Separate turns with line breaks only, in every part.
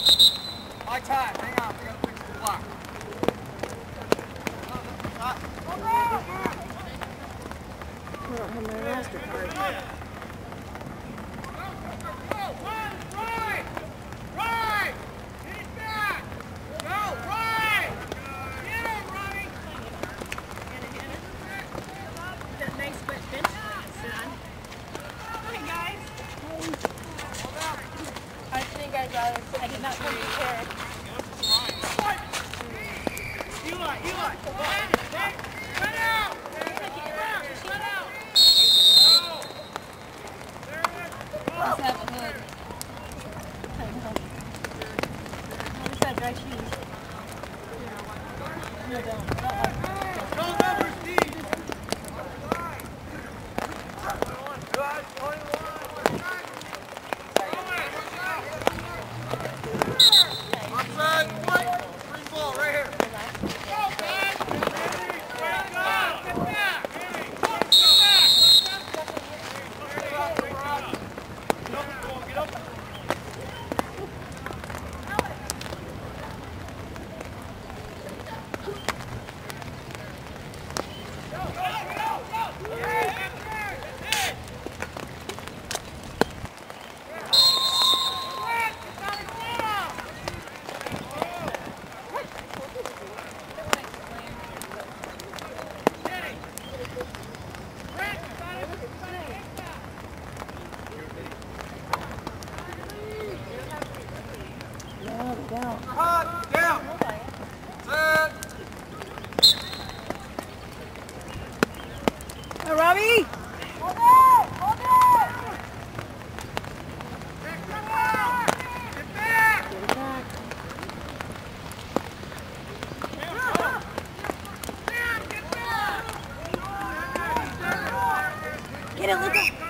High time. Hang on. We got to fix the block.
I don't have my MasterCard.
I did not come prepared.
Eli! Run out! Run out!
Let's have a hood. I just have dry shoes. No, don't.
Go number, Steve!
Robbie!
Hold on! Hold on! Get back!
Get it back. Get it, look up!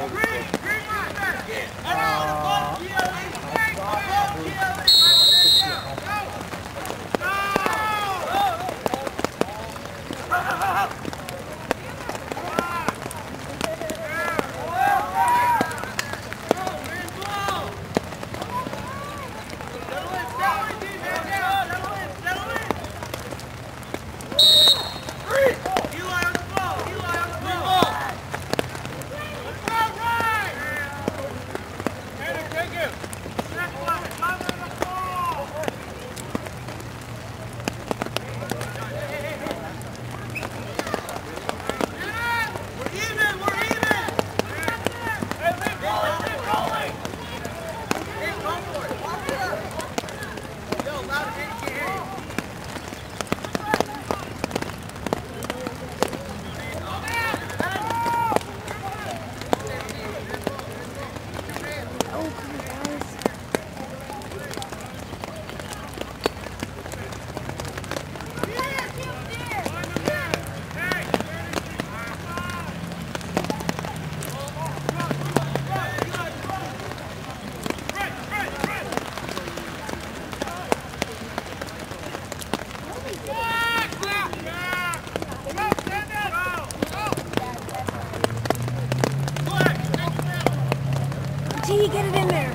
T, get it in there.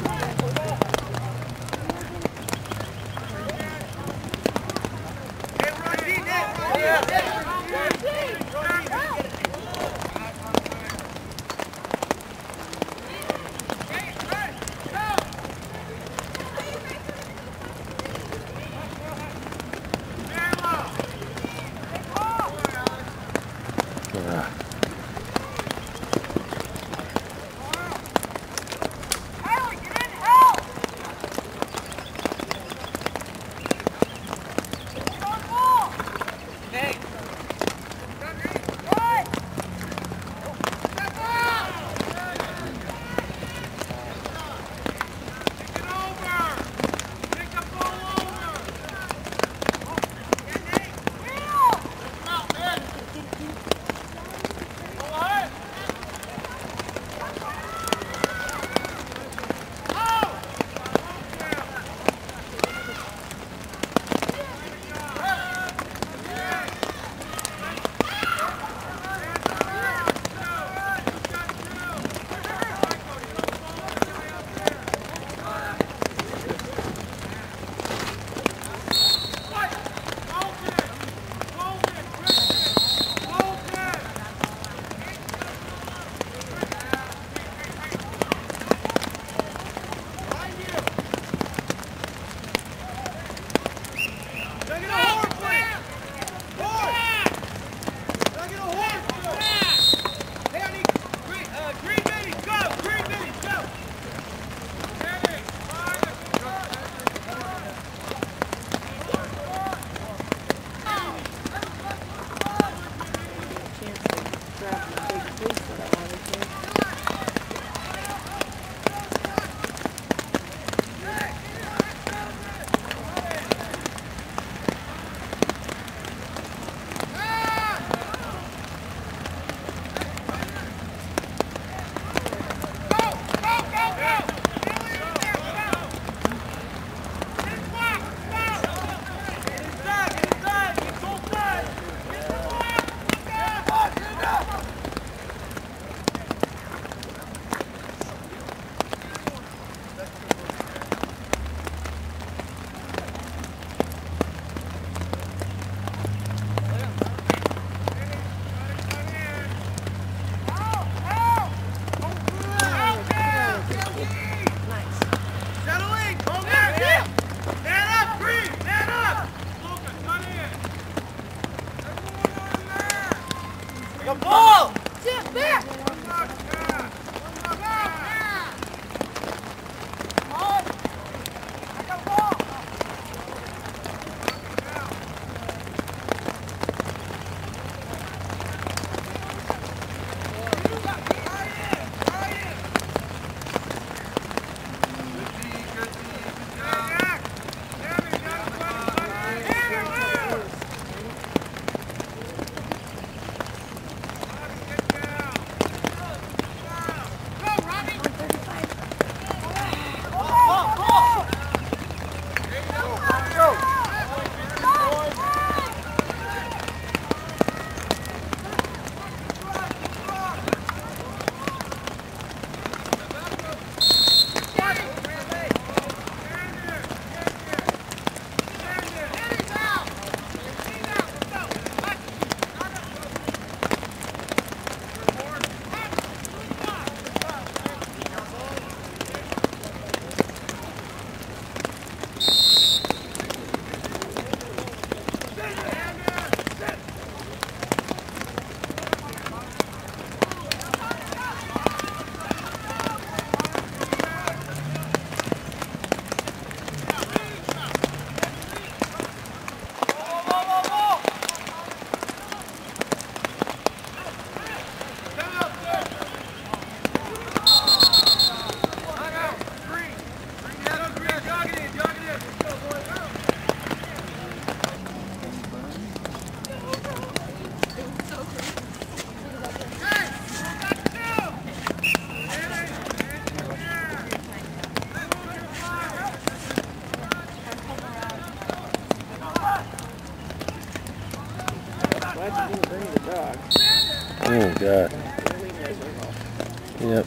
Oh, God.
Really miserable.
Yep.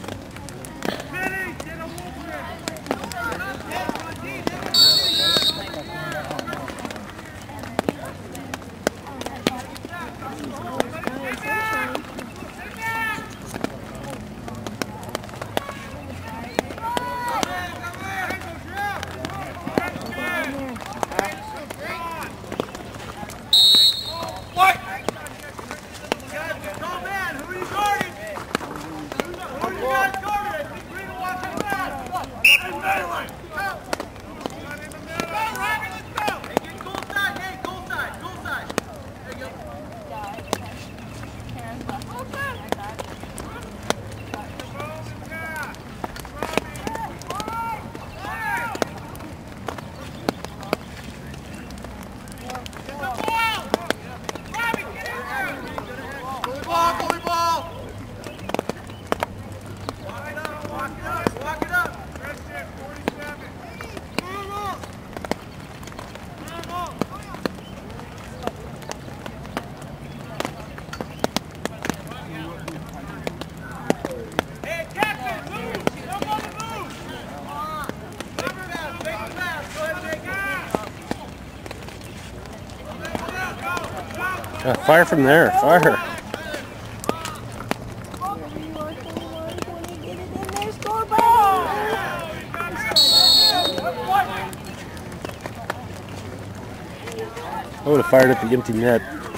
Fire from there. Fire. I would have fired at the empty net.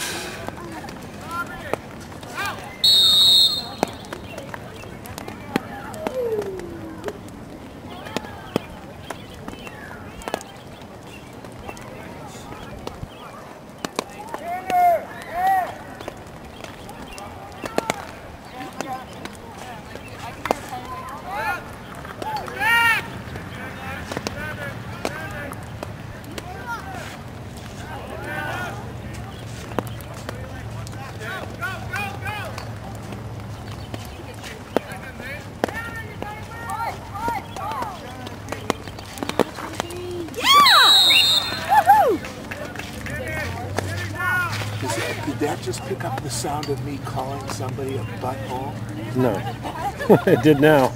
Did that just pick up the sound of me calling somebody a butthole?
No. It did now.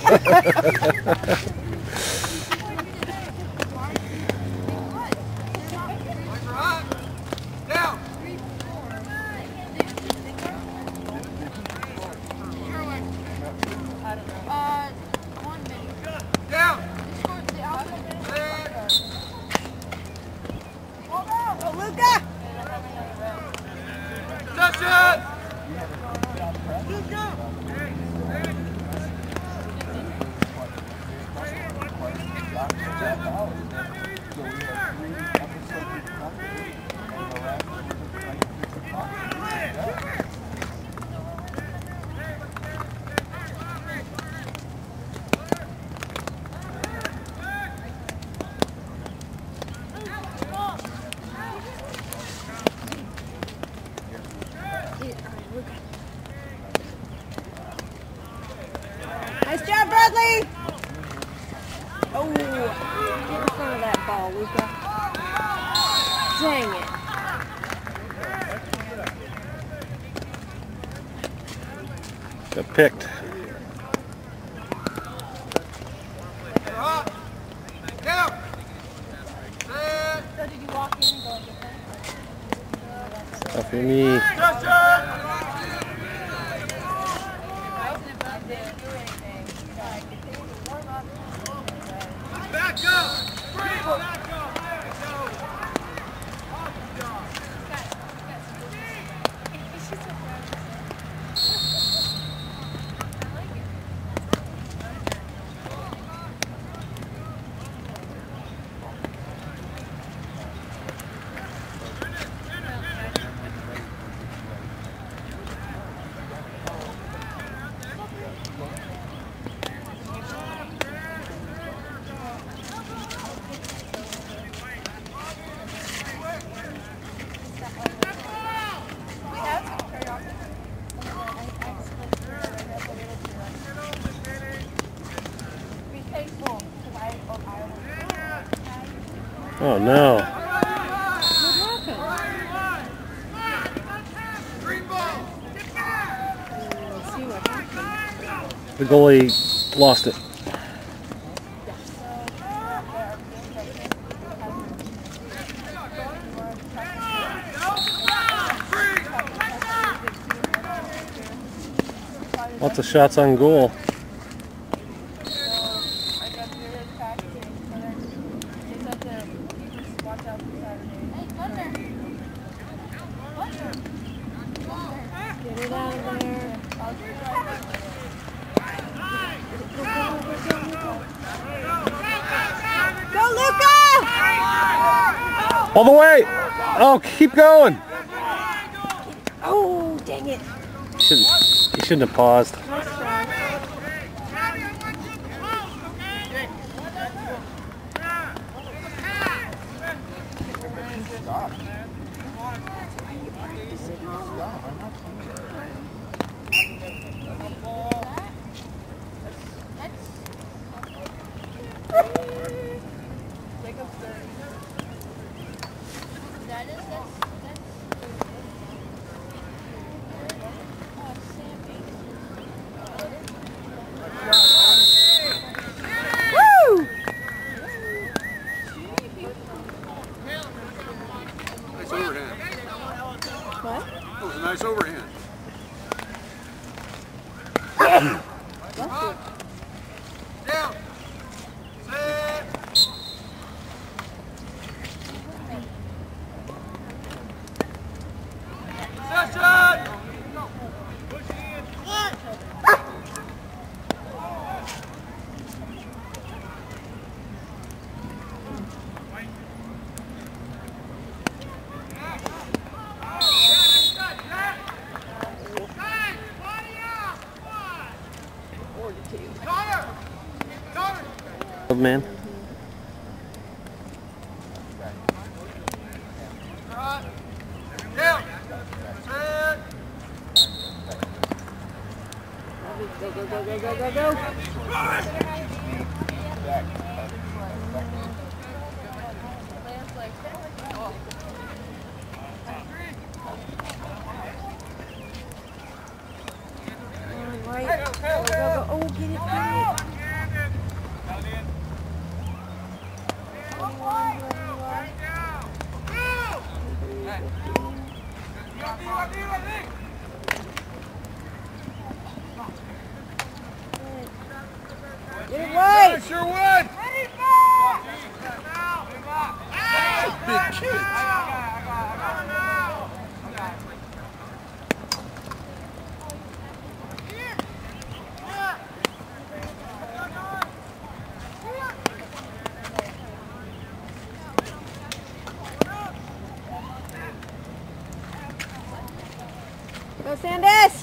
Nice job, Bradley! Oh, get in front of that ball, Luca. Dang it.
Got picked.
So did you walk in and go and get them?
Up your knee.
Back up! Back up!
Oh no.
Green ball! Get back!
The goalie lost it. Lots of shots on goal.
Get it out of there. Go, Luca!
All the way! Oh, keep going!
Oh, dang it.
He shouldn't have paused.
Nice try. Woo!
Nice overhand.
What?
That was a nice overhand. Down. Set. Session.
Old man.
Down. Set.
Go, go, go, go, go, go, go. Right. Go, go, go. Oh, get it, get it. Get it right.
Sure would.
Big kids.
Go, Sandus.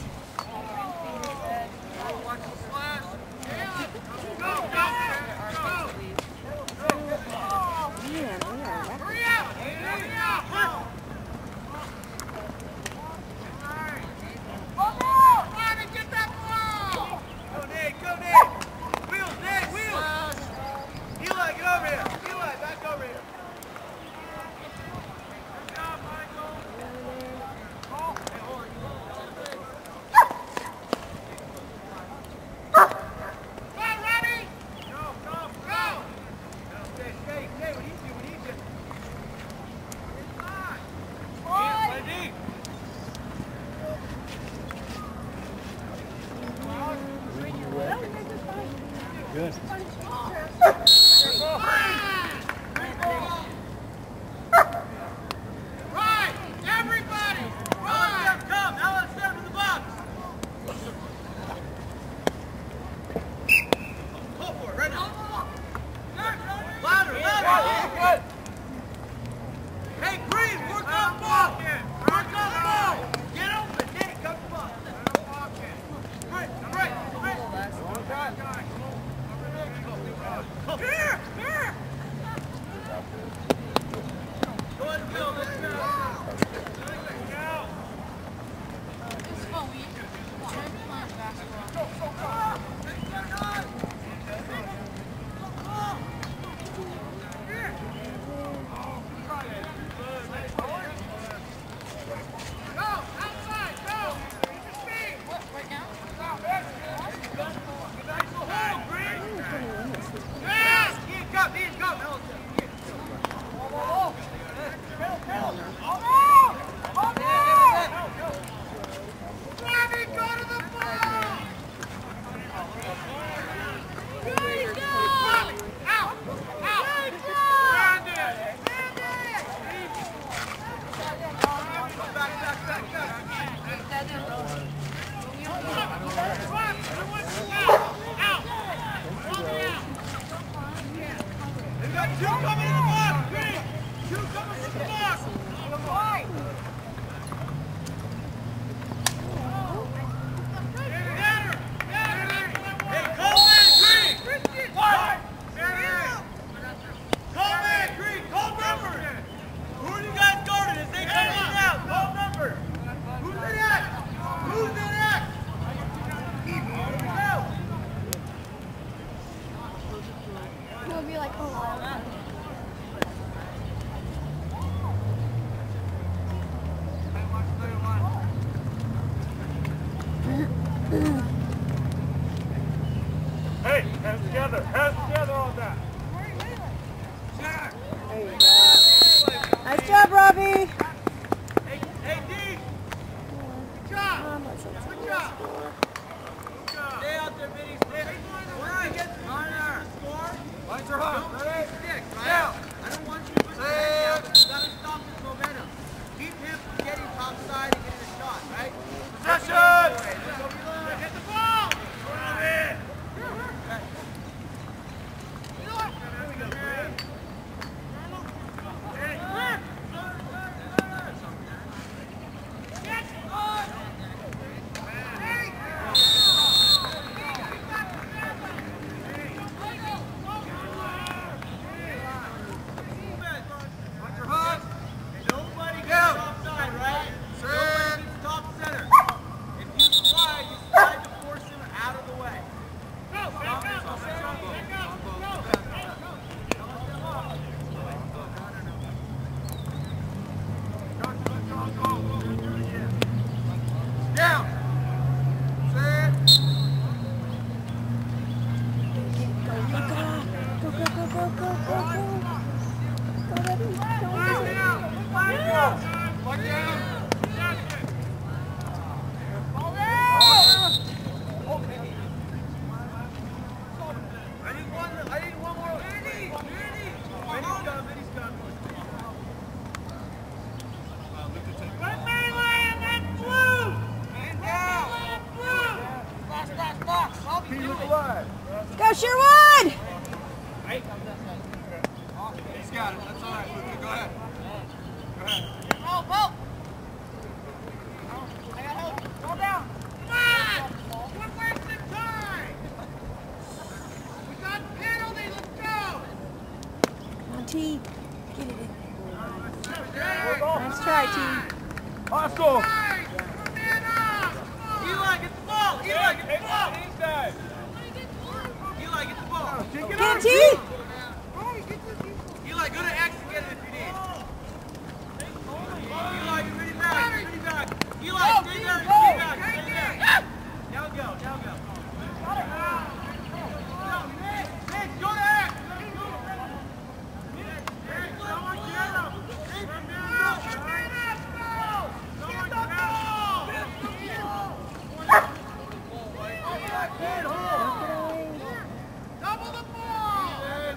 Man, we are wrecking.
Good.
Right, everybody! Right, come, now let's step to the box. Go for it, right now. Louder, louder. Hey, Green, work on the ball. Work on the ball. Get open, Nick, come to the ball. Great, great, great. Hey, hands together on that.
There you go. Nice job, Robbie.
Hey, D. Good job. Good job. Stay out there, Vinny. Stay. Once you get to the score, lines are hot. Don't stick, right? I don't want you to put your head down. You gotta stop this momentum. Keep him from getting topside and getting a shot, right? Possession! Get the ball!
Go Sherwood!
He's got it. That's all right. Go ahead. Go ahead.
Ball. I got help. Go down.
Come on! We're wasting time! We got penalty. Let's go!
Come on, T. Get it in.
Nice
try, T.
Hostile! Man up! Eli, get the ball! Eli, get the ball! Eli, get the ball!
Get T!
Eli, go to X and get it if you need. Eli, get ready back. Eli, stay there. Stay back. Now go. Nick, go to X. Someone get him. Double the ball!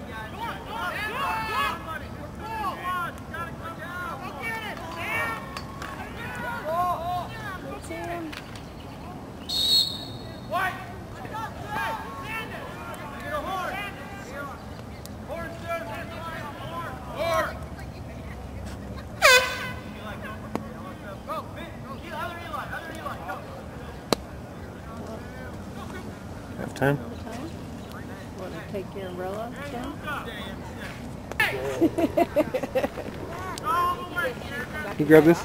White! Get a horn! Horn, sir! Horn! Go, Vin! Other Eli, go!
Half time.
Want to take your umbrella down?
You grab this.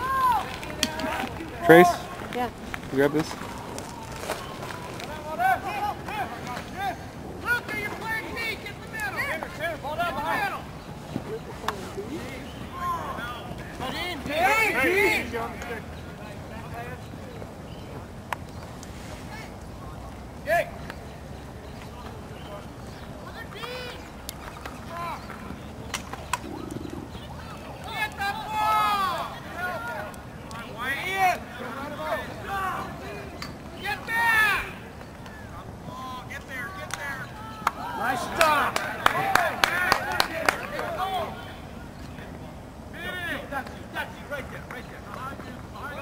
Trace,
Yeah.
you grab this.
Luca, you're playing deep! Get in the middle! Ball down behind! Jake! Get the ball! Get back! Get there! Nice stop! That's you, right there.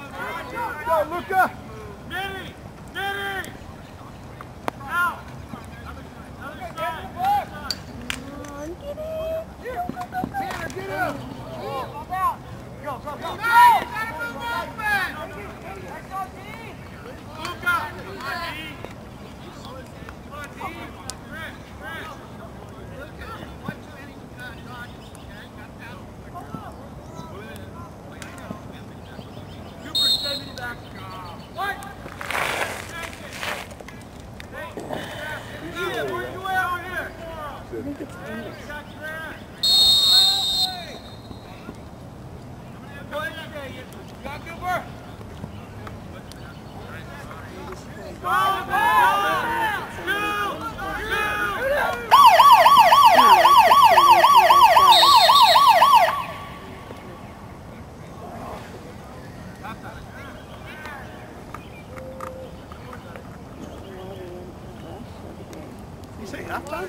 You say halftime?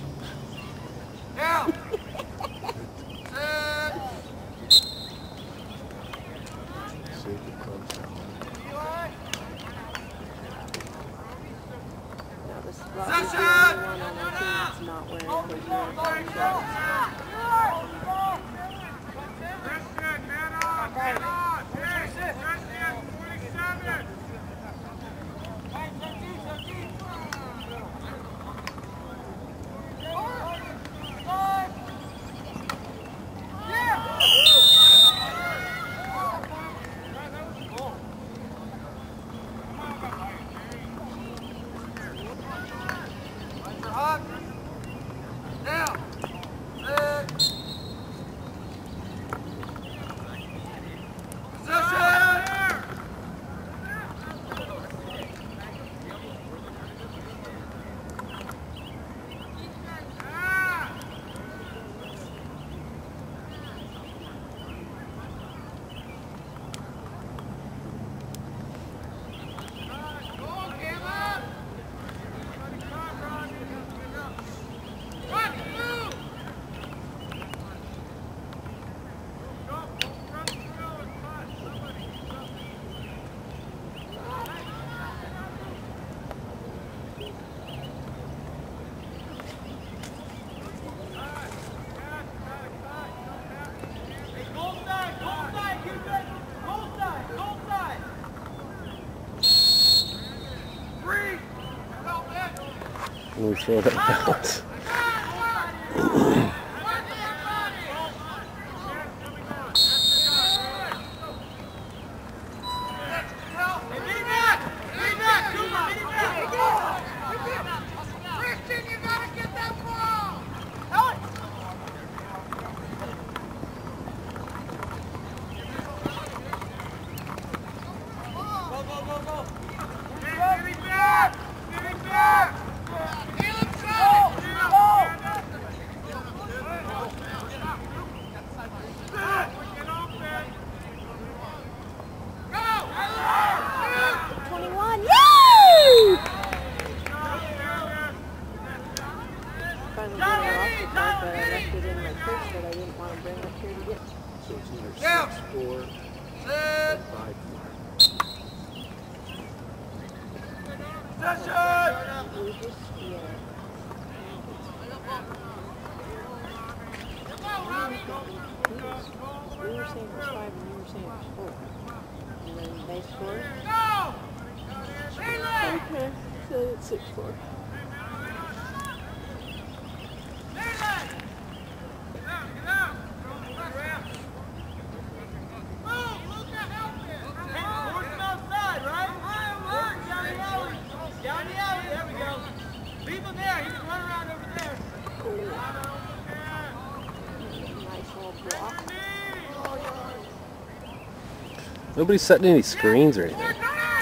Now.
Save the club sound.
Now this is about the only one on our team that's not wearing those uniform shirts.
We throw that bounce.
So it's either 6-4 or 5-4.
We were saying it was 5 and you were saying it was 4. And then they scored? Okay, so it's 6-4.
Nobody's setting any screens or anything.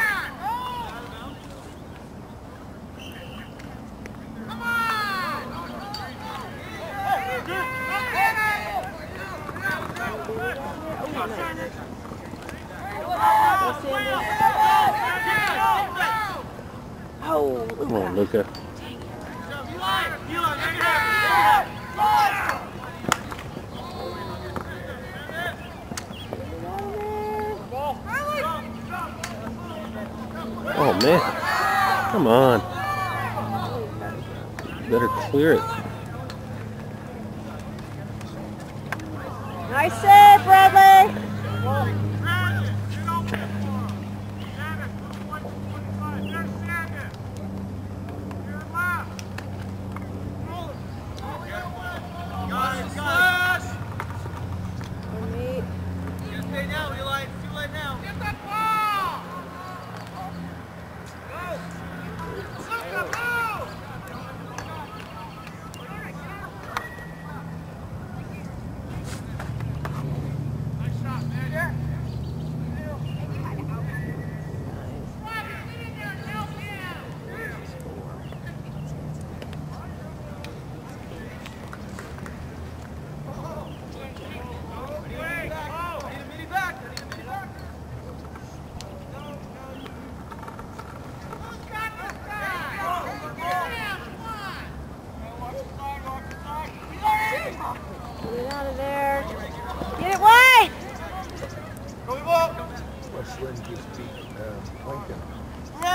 Oh,
Come on, Luca. Oh man, come on. You better clear it.
nice save, Bradley.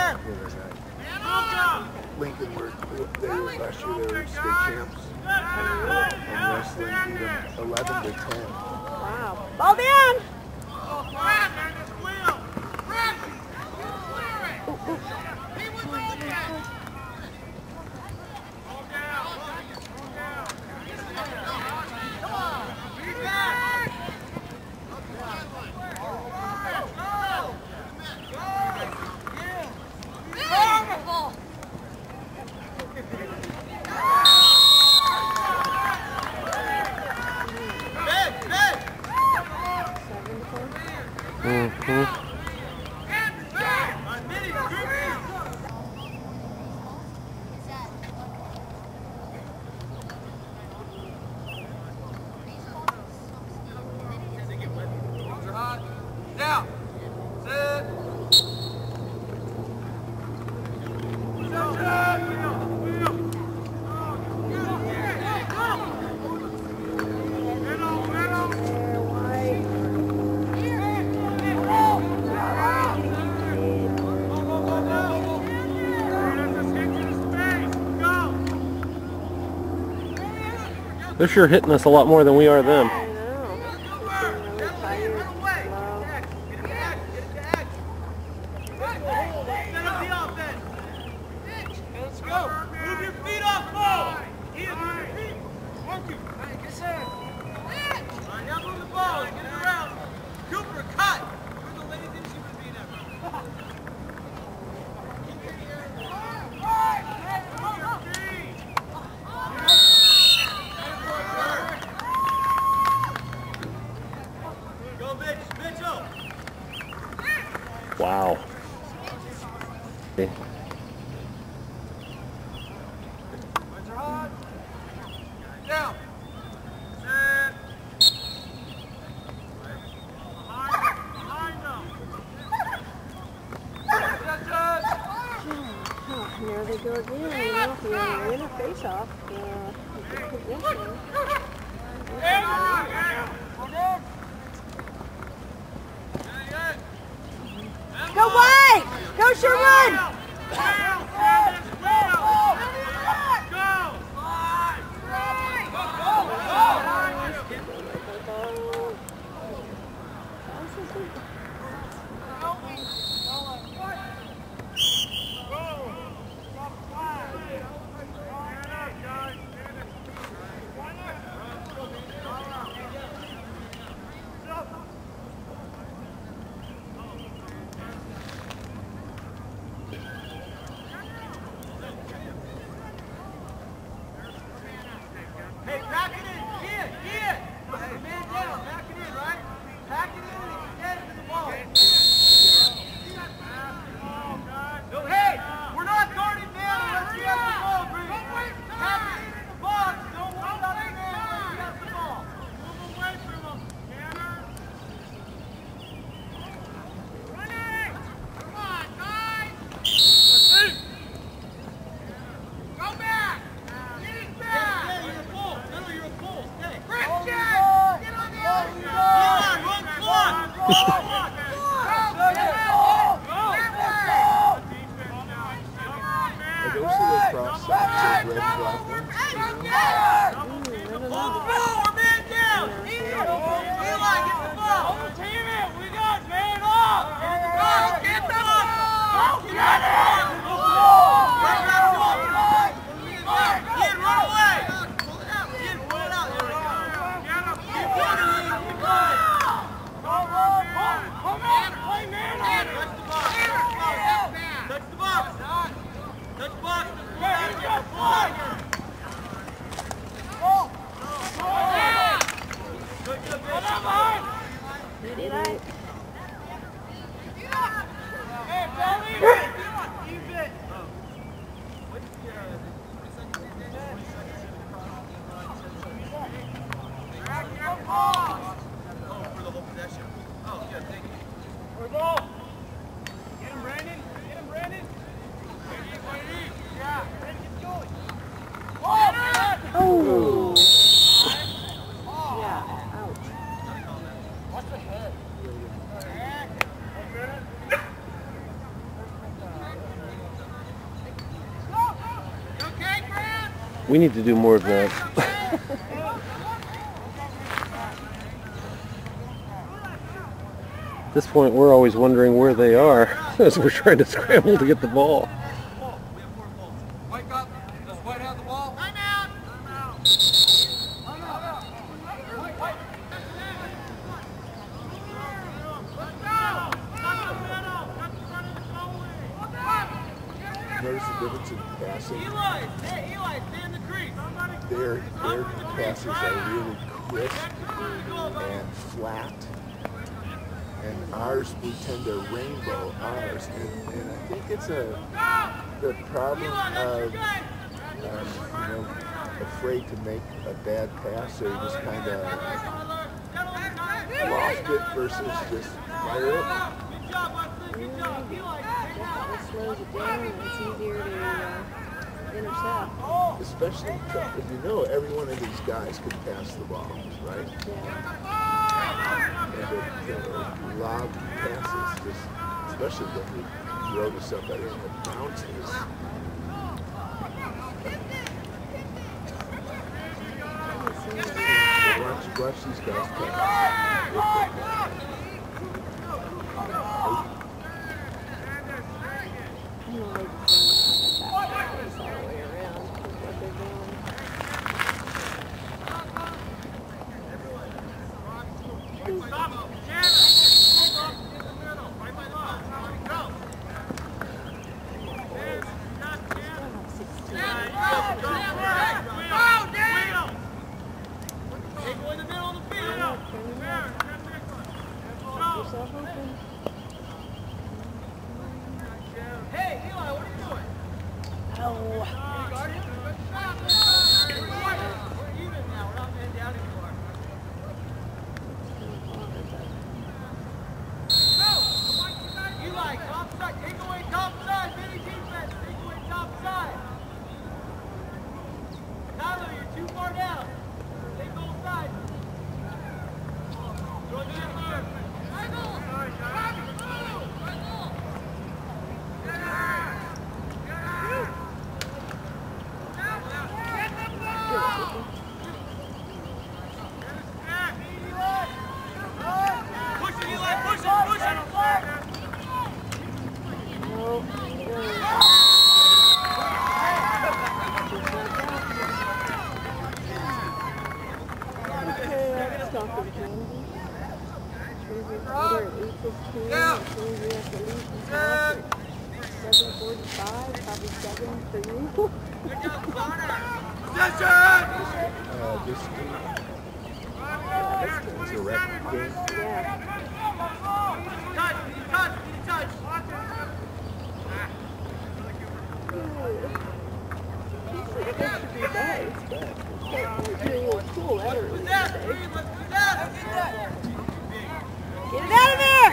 Lincoln were last year they were state champs. And wrestling beat them 11-10.
Wow. Ball down!
They're sure hitting us a lot more than we are them. Wow. Okay.
Down.
There they go again. You know, if you win a face-off, good position. Go White! Go Sherwood!
Hey, pack it in. Get. Man down. Pack it in, right? Pack it in and get it to the ball. No, hey, we're not guarding man unless we have the ball, Brady. Pack it in the box. Don't worry about the man unless we have the ball. Move away from him, Tanner. Running. Come on, guys. Go back. Get it back. You're a bull. No, you're a bull. Stay. Christian! Get on the other side. Run clock.
I go see those cross socks, those red drop ones.
We're man down. Eli, get the ball. Team it. We got man off. Get the ball. Get it. Kid, run away. Kid, pull it out. Keep running. Keep running. Come on. Play man on. Touch the box. Touch the box. Touch the box. Get the ball.
Did I?
Hey, Billy!
We need to do more of that. At this point, we're always wondering where they are as we're trying to scramble to get the ball.
Wake up. Does White have the ball? I'm out.
Notice the difference in passing.
Eli, stay in the crease.
Their passes are really crisp and flat. And ours, we tend to rainbow ours. And I think it's the problem of, afraid to make a bad pass, so you just kind of loft it versus just fire it.
It slows it down and it's easier to intercept.
Especially if you know every one of these guys can pass the ball, right?
Yeah.
And the lob passes, just, especially when you throw to somebody and it bounces. Watch these guys pass.
Hey, Eli, what are you doing?
Oh.
We're even now. We're not man down anymore. Eli, top side. Take away top side. Mini defense. Take away top side. Tyler, you're too far down. Take both sides. Throw it down there.
Yeah. 7:45, probably 7 for you.
This it's a wreck game.
Yeah.
Touch.
Get it out of there!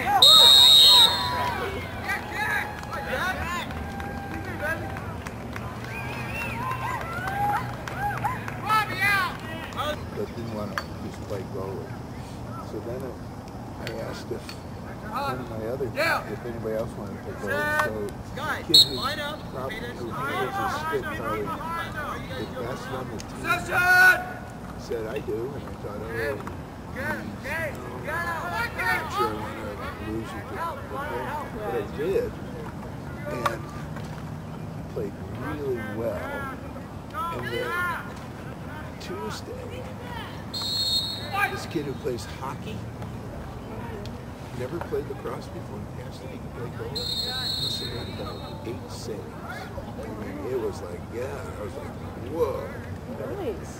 But didn't want to just play goalie. So then I asked if one of my other, if anybody else wanted to play goalie. So the kid who probably who handles his stick probably the best on the team said I do, and I thought, oh, I'm not sure I want to lose you to the thing. But I did, and played really well. And then Tuesday, this kid who plays hockey, never played lacrosse before, he asked if he could play goalie. Must have had about 8 saves. I mean, it was like, yeah, I was like, whoa.
Nice.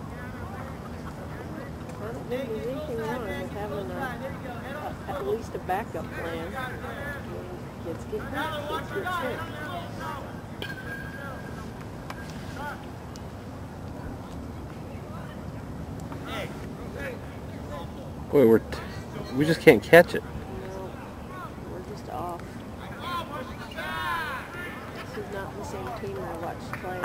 I don't think there's anything wrong with having at least a backup plan. Kids get sick.
Boy, we just can't catch it.
No, we're just off. This is not the same team I watched play.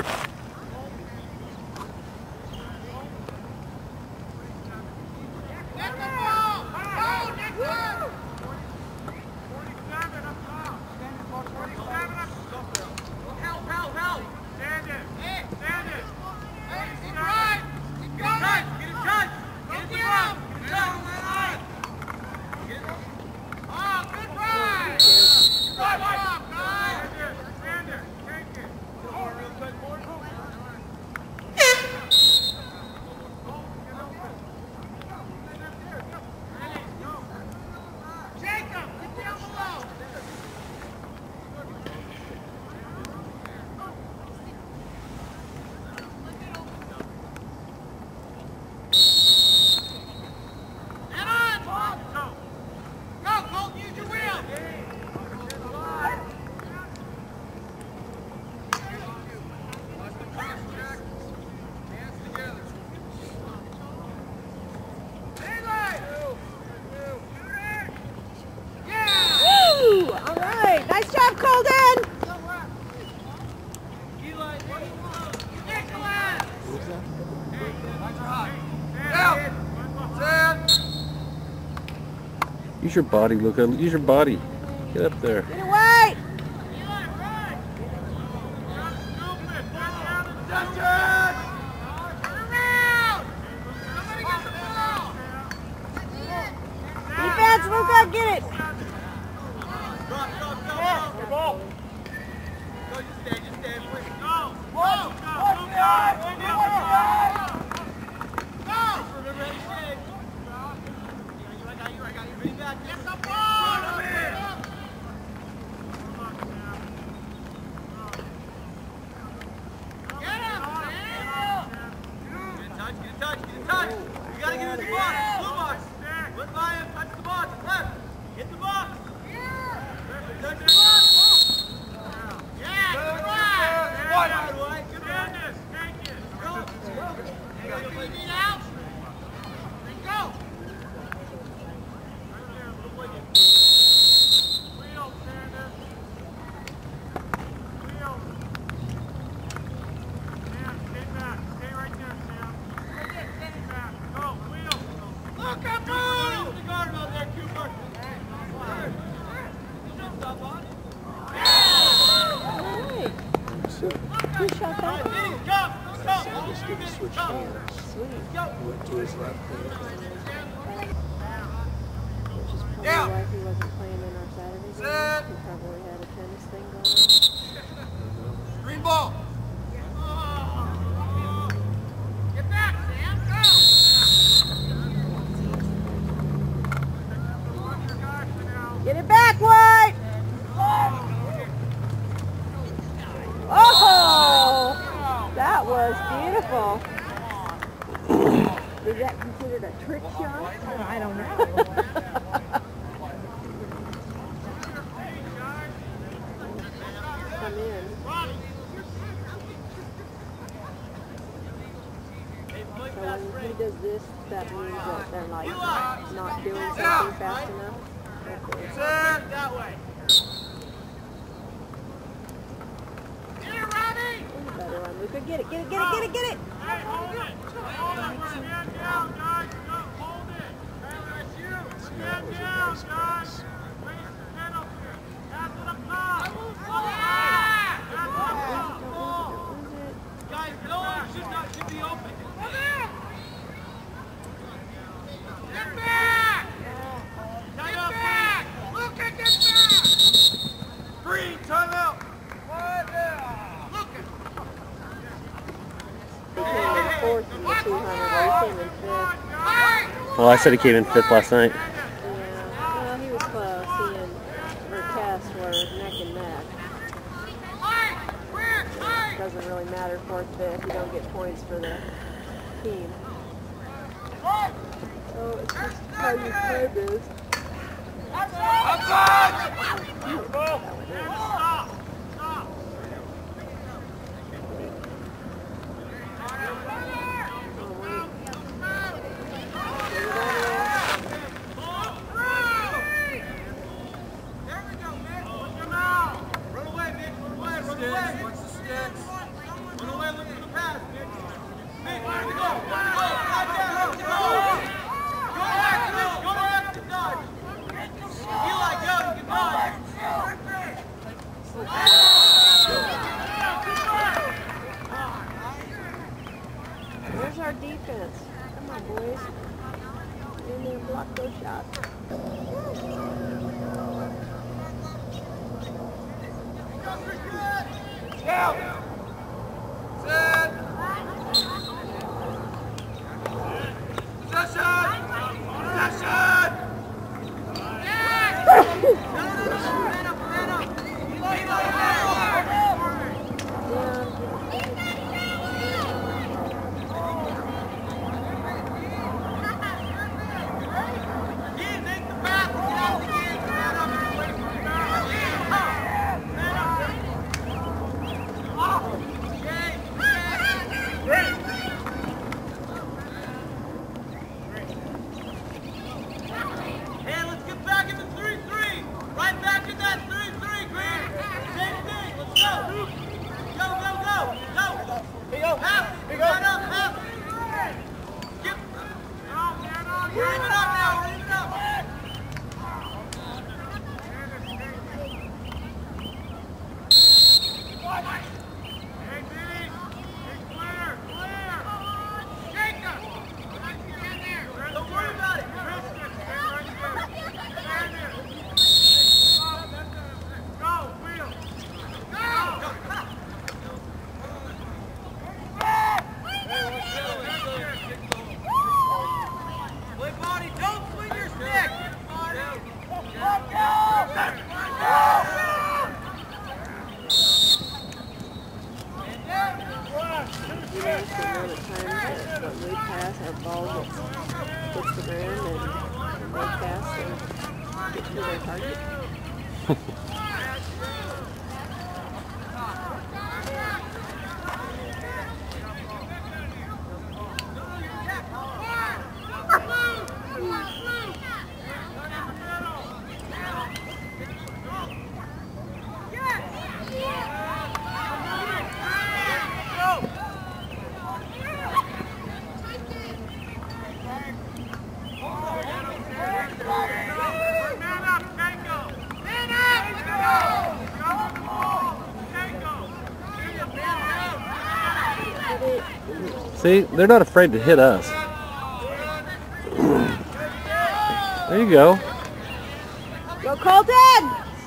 Use your body, Luca. Use your body. Get up there.
Get away! Defense, Luca, get it! Who shot that one?
Sanders didn't switch hands. He went to his left hand.
Which is probably why he wasn't playing in our Saturday game. He probably had a tennis thing going on.
Green ball. Get back, Sam. Go.
Get it back, White! Oh! That was beautiful. Is that considered a trick shot? I don't know. Come in. So when he does this, that means that they're like not doing something fast enough. Okay.
Turn that way. Get it, Robbie!
Better one. Luca, get it, get it, get it, get it, get it!
Hey, hold it! Hold it! Stand down, guys! Go, hold it! Hey, that's you! Stand down, guys! Raise your head up here! Pass it up top! Pass it up top! Guys, no one should be open! Get back! Get back! Look at get back! Green, time out! Look at
Fourth in the 200, right? He came in fifth.
Well, I said he came in 5th last night.
Yeah, well, he was close. He and Tess were neck and neck. Doesn't really matter 4th, 5th. You don't get points for the team. So it's just how you play this. Where's our defense? Come on, boys. Get in there and block those shots.
Out! Set! Possession! Possession!
Our ball hits the ground and they pass and get to their target.
See, they're not afraid to hit us. There you go.
Go Colton!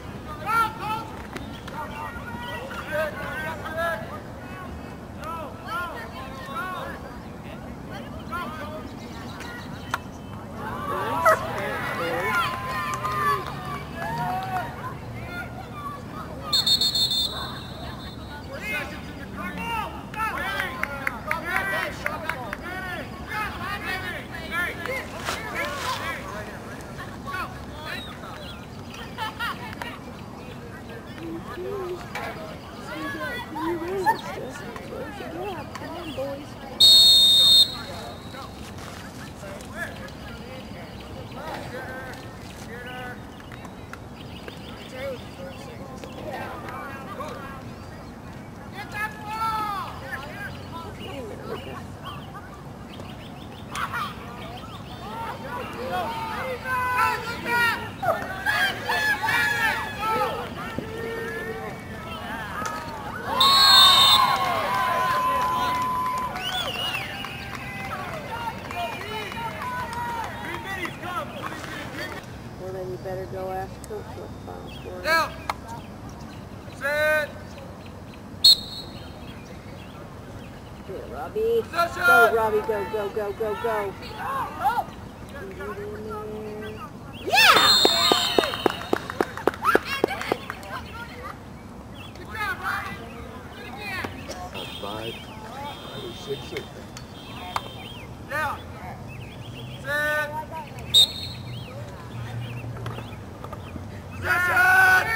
Well, then you better go ask Coach what the final score is.
Down. Set.
Do it, Robbie.
Possession.
Go, Robbie. Go, go, go, go, go. Yeah!
Good job, Ryan.
That's 5 or 6, I think.
Down. Set. Possession.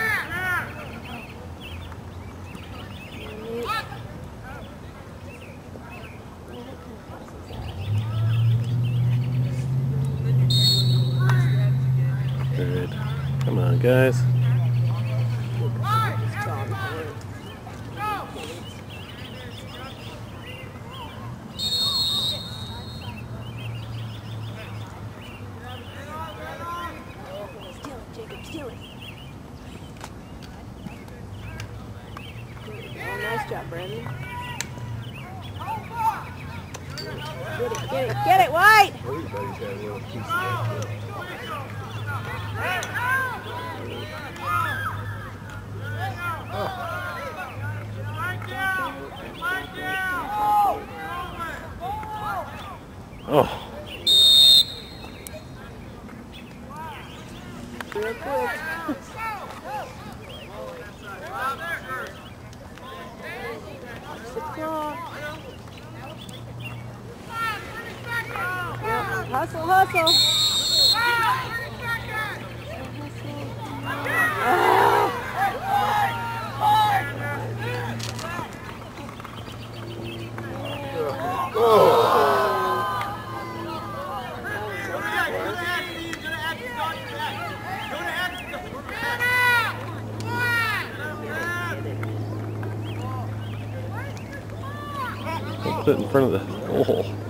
Good. Come on, guys.
Steal it. Oh, nice job, Brandon. Get it, White!
Everybody's had a little piece of that.
Oh.
Real quick. 6 o'clock. Yep. Hustle, hustle.
Put it in front of the goal.